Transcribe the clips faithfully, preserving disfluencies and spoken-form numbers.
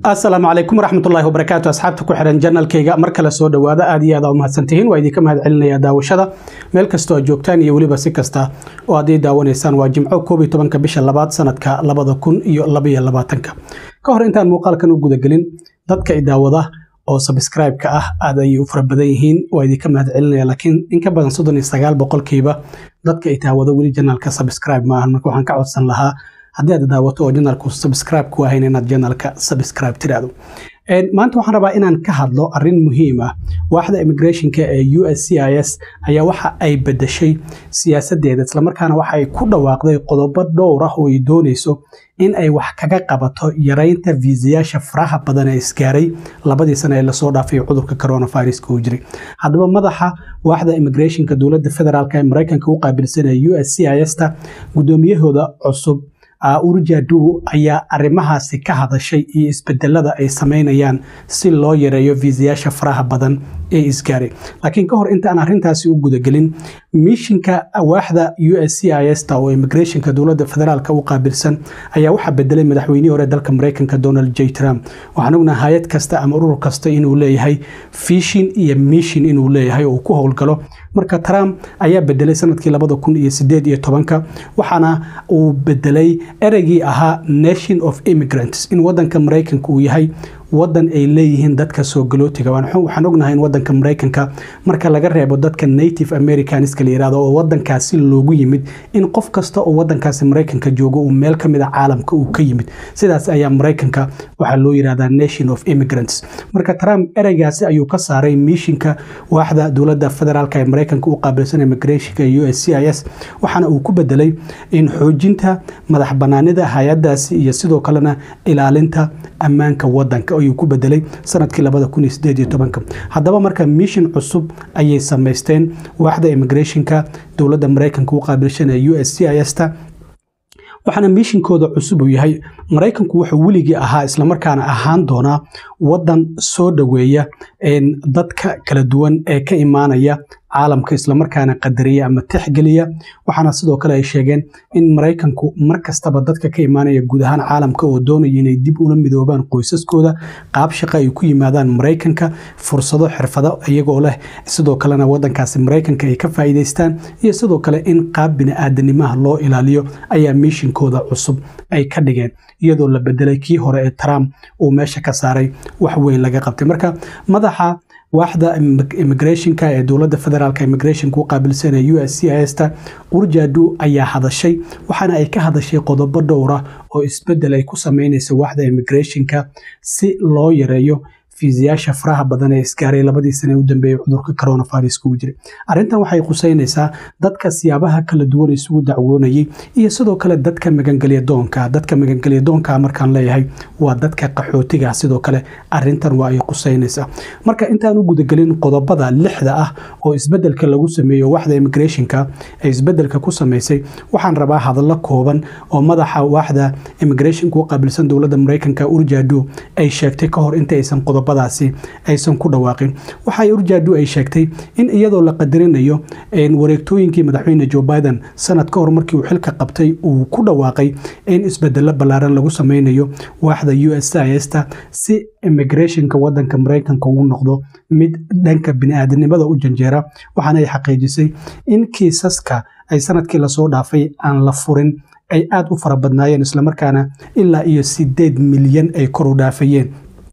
السلام عليكم ورحمة الله وبركاته أصحابتك وحرن جنال كيغا مركلا سو دوادا آدي آدا ومهدسنتهين وإذا كم هاد علنا داوشدا ميل كستو جوجتان يولي بسي كستا وآدي داوانيسان واجمعو كوبي طبانك بيش اللباد سندكا لبادا كون إيو لبيا اللباتنكا كوهر انتان موقال كانو قودا قلين دادك إداودا oo subscribe ka ah aad ay u farabadan yihiin waa idin ka mahad celinaya laakiin in ka badan soddon iyo sagaal boqolkiiba dadka ay taawada wali channelka subscribe ma ahan marka waxaan ka codsan lahaa haddii aad daawato oo channelku subscribe ku ahayn inaad channelka subscribe tiraado een maanta waxaan rabaa inaan ka hadlo arrin muhiim ah waaxda immigration-ka ee U S C I S ayaa waxa ay bedeshay siyaasadeeda isla markaana waxa ay ku dhawaaqday qodobo dhowr ah oo ay doonayso in ay wax kaga qabato yareynta viisayaasha faraha badan ee isgaaray labadii sano ee la soo dhaafay cudurka coronavirus ku jiray hadaba madaxa waaxda immigration-ka dawladda federaalka ee Mareykanka u qaabilsan ee U S C I S ta gudoomiyahooda cusub urjadu ayaa arrimahaasi ka hadashay iyo isbedelada ay sameynayaan si loo yareeyo viisayaasha faraha badan ee isgaaray laakiin ka hor inta aan arrintaasi u guda galin mishinka waaxda U S C I S ta oo immigration-ka dawladda federaalka u qaabilsan ayaa waxa bedelay madaxweynihii hore dalka Mareykanka Donald J Trump waxaan ognahay hay'ad kasta ama urur kasta inuu leeyahay vision iyo mission inuu leeyahay oo ku howlgalo marka Trump ayaa bedelay sanadkii laba kun iyo siddeed iyo toban waxaana uu bedelay eragii ahaa nation of immigrants in wadanka Mareykanka uu yahay wadan ay leeyihiin dadka soo galootiga waxaan ognahay in wadanka Mareykanka marka laga reebo dadka native americans ka yiraahdo oo wadankaasi loogu yimid in qof kasta oo wadankaasi Mareykanka joogo uu meel kamid ah caalamka uu ka yimid sidaas ayaa Mareykanka waxa loo yiraahdaa nation of immigrants marka Trump eragaasi ayuu ka saaray mishinka waaxda dawladda federaalka ee Mareykanka u qaabilsan immigration-ka U S C I S waxaana uu ku bedelay in xoojinta madax banaanida hay'adaasi iyo sidoo kalena ilaalinta ammaanka wadanka ayuu ku bedelay sanadkii laba kun iyo siddeed iyo toban hadaba marka mission cusub ayay sameysteen waaxda immigration-ka dawladda Mareykanka u qaabilsan ee U S C I S ta waxaana mishinkooda cusub uu yahay Mareykanku wuxuu weligii ahaa isla markaana ahaan doona wadan soo dhaweeya in dadka kala duwan ee ka imaanaya caalamka isla markaana qadariya ama tixgeliya waxaana sidoo kale ay sheegeen in Mareykanku markastaba dadka ka imaanaya guud ahaan caalamka oo doonaya inay dib ula midoobaan qoysaskooda qaab shaqo ay ku yimaadaan Mareykanka fursado xirfado iyagoo leh sidoo kalena wadankaasi Mareykanka ay ka faa'iideystaan iyo sidoo kale in qaab bini'aadanimo loo ilaaliyo ayaa mishinkooda cusub ay ka dhigeen iyadoo la bedelay kii hore ee Trump uu meesha ka saaray wax weyn laga qabtay marka madaxa waaxda immigration-ka ee dawladda federaalka immigration-ka u qaabilsan ee U S C I S ta urjadu ayaa hadashay waxaana ay ka hadashay qodobo dhowr ah oo isbedel ay ku sameynayso waaxda immigration-ka si loo yareeyo fiisayaasha faraha badan ee isgaaray labadii sano u dambeeyay cudurka coronavirus ku jiray arrintan waxay quseynaysaa dadka siyaabaha kala duwan isugu dacwoonayay iyo sidoo kale dadka magangeliya doonka dadka magangeliya doonka markaan leeyahay waa dadka qaxootiga sidoo kale arrintan waa ay quseynaysaa marka intaan u gudagelin qodobada lixda ah oo isbedelka lagu sameeyo waaxda immigration-ka ee isbedelka ku sameysay waxaan rabaa hadallo kooban oo madaxa waaxda immigration-ka u qaabilsan dawladda Mareykanka urjadu ay sheegtay ka hor inta aysan qodob badaasi aysan ku dhawaaqin waxay urjadu ay sheegtay in iyadoo la qadarinayo in wareegtooyinkii madaxweyne Joe Biden sanad ka hor markii uu xilka qabtay uu ku dhawaaqay in isbedelo balaaran lagu sameynayo waaxda U S C I S ta si immigration-ka wadanka Mareykanka uu noqdo mid dhanka bini'aadanimada u janjeera waxaana ay xaqiijisay in kiisaska ay sanadkii la soo dhaafay aan la furin ay aad u fara badnaayeen isla markaana ilaa iyo siddeed milyan ay kor u dhaafayeen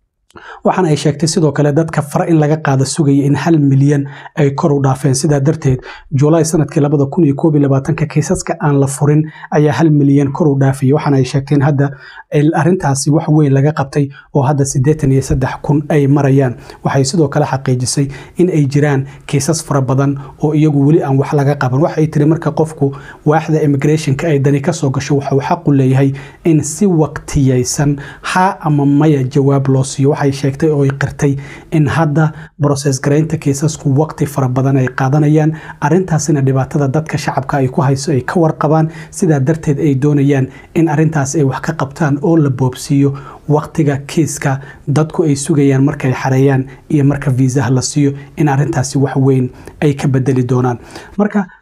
waxaan ay sheegtay sidoo kale dadka far in laga qaado sugaya in hal milyan ay kor u dhaafeen sida darteed July sanadkii laba kun iyo koob iyo labaatan ka kiisaska aan la furin ayaa hal milyan kor u dhaafay waxaan ay sheegteen hadda arrintaasi wax weyn laga qabtay oo hadda siddeetan iyo saddex kun ay marayaan waxay sidoo kale xaqiijisay in ay jiraan kiisas fara badan oo iyagu wali aan wax laga qaban waxay tiri marka qofku waaxda immigration-ka ay dani ka soo gasho waxa uu xaq u leeyahay in si waqtiyeysan ha ama maya jawaab loo siiyo waxay sheegtay oo ay qirtay in hadda process gareynta kiisasku waqti fara badan ay qaadanayaan arrintaasina dhibaatada dadka shacabka ay ku hayso ay ka warqabaan sida darteed ay doonayaan in arrintaas ay wax ka qabtaan oo la boobsiyo waqtiga kiiska dadku ay sugayaan markay xareeyaan iyo marka viisaha la siiyo in arrintaasi wax weyn ay ka bedeli doonaan marka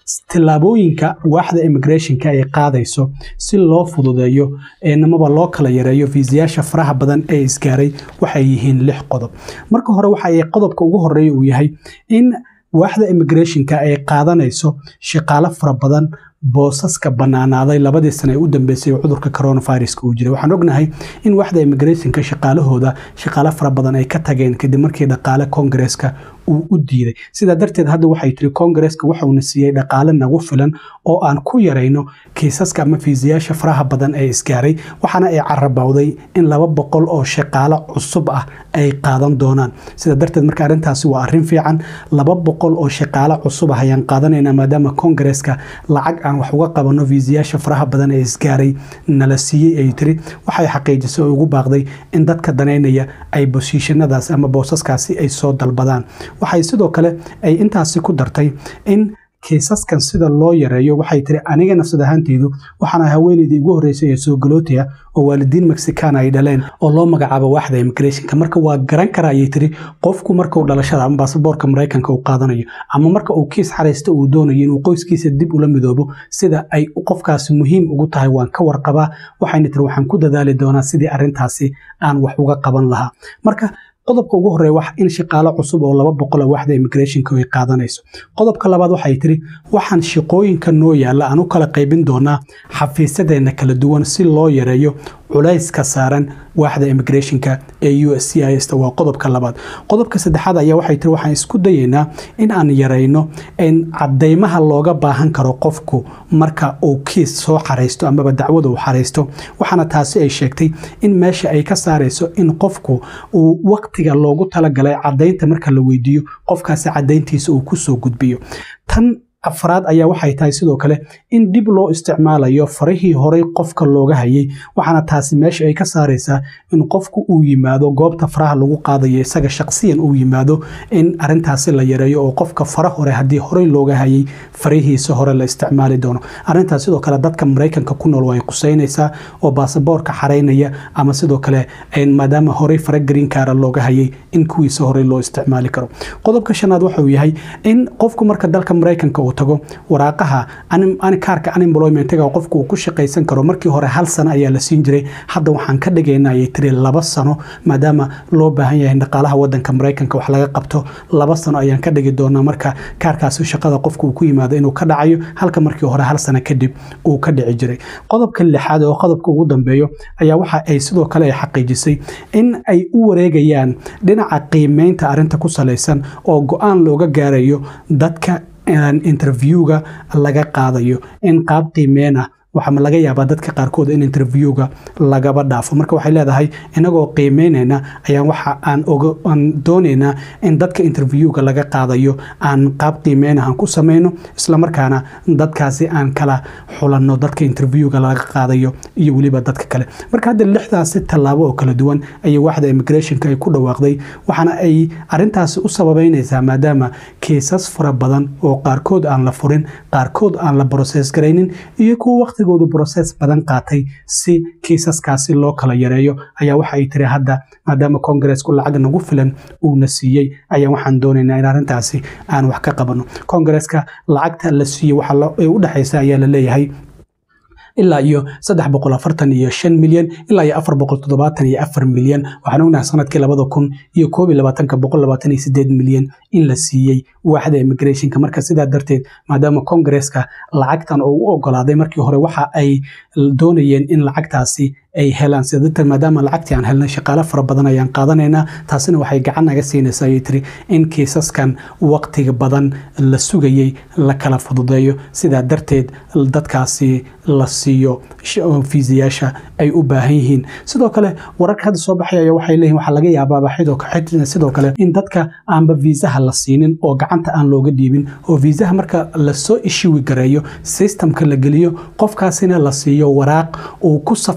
tillaabooyinka waaxda immigrationka ay qaadayso si loo fududeeyo namaba loo kala yareeyo fiisayaasha faraha badan ee isgaaray waxay yihiin lix qodob. marka hore waxa ay qodobka ugu horeeya uu yahay in waaxda immigrationka ay qaadanayso shaqaale fara badan boosaska banaanaaday labadii sano ee u dambeysay cudurka coronavirus uu jiray. waxaan ognahay in waaxda immigrationka shaqaalahooda shaqaale fara badan ay ka tageen kadib markii dhaqaale Congress-ka uu u diiday. sidaa darteed hadda waxay tiri Congress-ka waxa uu siiyay dhaqaale nagu filan oo aan ku yareyno kiisaska ama fiisayaasha faraha badan ee isgaaray, waxaana ay carabawday in laba boqol oo shaqaale cusub ah ay qaadan doonaan. sidaa darteed marka arrintaasi waa arrin fiican. laba boqol oo shaqaale cusub ah ayaan qaadanaynaa maadaama Congress-ka lacag aan wax uga qabano fiisayaasha faraha badan ee isgaaray nala siiyay ay tiri. waxay xaqiijisay oo ugu baaqday in dadka daneynaya ay positionadaas ama boosaskaasi ay soo dalbadaan. waxay sidoo kale ay intaasi ku dartay in kiisaskan sida loo yareeyo. waxay tiri aniga nafsad ahaanteydu waxaan haweeneydii ugu horeysay ee soo galootiya oo waalidiin Mexican ay dhaleen oo loo magacaabo waaxda immigrationka. marka waa garan kara ayay tiri qofku marka uu dhalashada ama baasaboorka Mareykanka uu qaadanayo ama marka uu kiis xareysto uu doonayo inuu qoyskiisa dib ula midoobo sida ay qofkaasi muhiim ugu tahay waan ka warqabaa. waxayna tiri waxaan ku dadaali doonaa sidii arrintaasi aan wax uga qaban lahaa. marka qodobka ugu horeeya wax in shaqaale cusub oo laba boqol waaxda immigrationka ay qaadanayso. qodobka labaad waxay tiri waxaan shaqooyinka noo yaala aan u kala qaybin doonaa xafiisadeena kala duwan si loo yareeyo culayska saaran waaxda immigrationka ee U S C I S. waa qodobka labaad. qodobka saddexaad ayaa waxay tiri waxaan isku dayeynaa in aan yareyno in cadeymaha looga baahan karo qofku marka uu kiis soo xareysto amaba dacwada uu xareysto. waxaana taasi ay sheegtay in meesha ay ka saareyso in qofku uu waqtiga loogu talagalay cadeynta marka la weydiiyo qofkaasi cadeyntiisa uu ku soo gudbiyo. tan afraad ayaa waxay tahay sidoo kale in dib loo isticmaalayo farihii horey qofka looga hayay. waxaana taasi meesha ay ka saareysaa in qofku uu yimaado goobta faraha lagu qaadayo isaga shaqsiyan uu yimaado in arrintaasi la yareeyo oo qofka fara hore haddii horey looga hayay farihiisa hore la isticmaali doono. arrintaas sidoo kale dadka Mareykanka ku nool way quseynaysaa oo baasaboorka xareynaya ama sidoo kale maadaama horey fara green card looga hayay in kuwiisa horey loo isticmaali karo. qodobka shanaad waxa uu yahay in qofku marka dalka Mareykanka uu tago waraaqaha an kaarka unemployment-ga qofku uu ku shaqaysan karo markii hore hal sano ayaa la siin jiray. hadda waxaan ka dhigaynaa ay tiri laba sano maadaama loo baahan yahay dhaqaalaha wadanka Mareykanka wax laga qabto. laba sano ayaan ka dhigi doonaa marka kaarkaasi shaqada qofku uu ku yimaado inuu ka dhacayo halka markii hore hal sano kadib uu ka dhici jiray. qodobka lixaad oo qodobka ugu dambeeyo ayaa waxa ay sidoo kale ay xaqiijisay in ay u wareegayaan dhinaca qiimeynta arrinta ku saleysan oo go'aan looga gaarayo dadka interviewga laga qaadayo in qaab qiimeena waxa laga yaabaa dadka qaarkood in interviewga lagaba dhaafo. marka waxay leedahay inagoo qiimeynayna ayaan waxa aan aan doonaynaa in dadka interviewga laga qaadayo aan qaab qiimeena aan ku sameeyno isla markaana dadkaasi aan kala xulanno dadka interviewga laga qaadayo iyo waliba dadka kale. marka hadda lixdaas talaabo oo kala duwan ay waaxda immigrationka ay ku dhawaaqday waxaana ay arrintaasi u sababeynaysaa maadaama kiisas fara badan oo qaarkood aan la furin qaarkood aan la process gareynin iyo kuwa waqtigoodu process badan qaatay si kiisaskaasi loo kala yareeyo ayaa waxa ay tiri hadda maadaama Congress-ku lacag nagu filan uu na siiyay ayaa waxaan doonaynaa in arrintaasi aan wax ka qabano. Congress-ka lacagta la siiyay waxa u dhaxaysa ayaa la leeyahay ilaa iyo saddex boqol afartan iyo shan milyan ilaa iyo afar boqol toddobaatan iyo afar milyan. waxaan ognahay sanadkii labada kun iyo koob iyo labaatanka boqol labaatan iyo sideed milyan in la siiyay waaxda immigrationka. marka sidaa darteed maadaama Congress-ka lacagtan oo u ogolaaday markii hore waxa ay doonayeen in lacagtaasi ay helaan sidoo maadaama lacagtii aan helnay shaqaale fara badan ayaan qaadanaynaa. taasina waxay gacan naga siinaysaa ay tiri in kiisaskan waqtiga badan la sugayay la kala fududeeyo. sidaa darteed dadkaasi la siiyo fiisayaasha ay u baahan yihiin. sidoo kale wararka hadda soo baxay ayaa waxay leeyihiin waxa laga yaabaa baxidoo sidoo kale in dadka aanba fiisaha la siinin oo gacanta aan looga dhiibin oo fiisaha marka la soo issue gareeyo systemka la geliyo qofkaasina la siiyo waraaq uu ku safri karo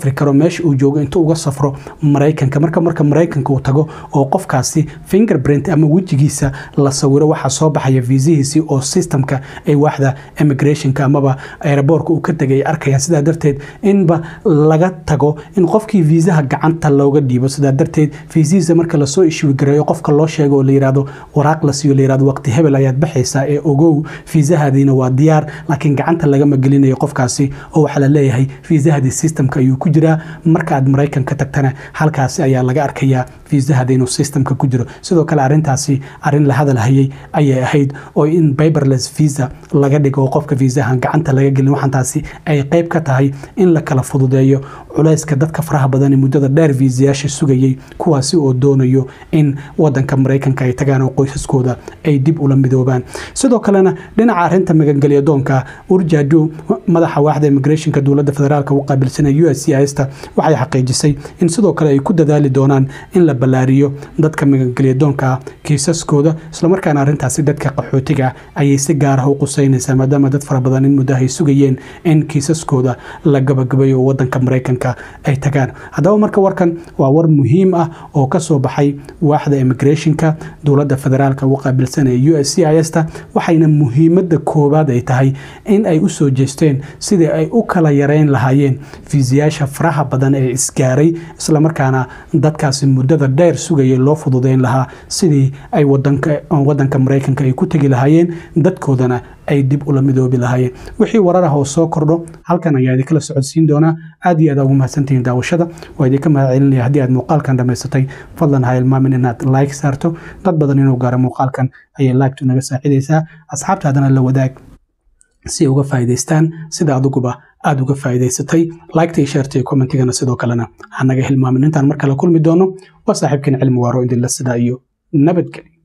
meesha uu joogo intuu uga safro Mareykanka marka marka Mareykanka uu tago oo qofkaasi fingerprint ama wajigiisa la sawiro waxa soo baxaya viisihiisi oo systemka ay waaxda immigrationka amaba airportka uu ka tagay arkaya sida darteed inba laga tago in qofkii viisaha gacanta looga dhiibo sida darteed viisihiisa marka la soo issue gareeyo qofka loo sheego oo la yiraahdo waraaq la siiyo la yiraahdo waqti hebel ayaad baxaysaa ee ogow viisahaadiina waa diyaar laakiin gacanta laga magalinayo qofkaasi oo waxa la leeyahay viisahaadi systemka ayuu ku jiraa marka aad Mareykanka tagtana halkaasi ayaa laga arkayaa viisahaadi inuu systemka ku jiro sidoo kale arintaasi arin la hadal hayay ayay ahayd oo in paperless visa laga dhigo qofka viisahan gacanta laga gelin waxaan taasi ay qayb ka tahay in la kala fududeeyo culayska dadka faraha badan ee muddada dheer viisayaasha sugayay kuwaasi oo doonayo in wadanka Mareykanka ay tagaan oo qoysaskooda ay dib ula midoobaan sidoo kalena dhinaca arinta magangalyo doonka urjadu madaxa waaxda immigrationka dawladda federaalka u qaabilsanay U S C I S ta waxay xaqiijisay in sidoo kale ay ku dadaali doonaan in la balaariyo dadka magangalyo doonka kiisaskooda isla markaana arintaasi dadka qaxootiga ay si gaar ah u quseynaysaa maadaama dad fara badan in muddo ay sugayeen in kiisaskooda la gabagabayo wadanka Mareykanka ay tagaan hadaba marka warkan waa war muhiim ah oo ka soo baxay waaxda immigrationka dawladda federaalka u qaabilsanay U S C I S ta waxayna muhiimada koobaad ay tahay in ay u soo jeesteen sidii ay u kala yareyn lahaayeen fiisiyaasha faraha badan ee isgaaray isla markaana dadkaasi muddada dheer sugayay loo fududeyn lahaa sidii ay wadanka wadanka Mareykanka ay ku tagi lahaayeen dadkoodana ay dib ula midoobi lahaayeen wixii warar ah oo soo kordho halkan ayaa idin kala socodsiin doona aad iyo aad ugu mahadsantihiin daawashada waa idin ka mahadcelinaya haddii aad muuqaalkan dhamaysatay fadlan ha ilmaamin inaad like saarto dad badan inuu gaaro muuqaalkan ayay like naga saacidaysaa asxaabtaadana la wadaag si uga faa'iideystaan sida aduguba aad uga faa'iideysatay like tay share tay commentigana sidoo kalena hanaga hilmaamin intaan mar kale kulmi doono waa saaxiibkeen cilmi waaro idin la sida iyo nabadgelyo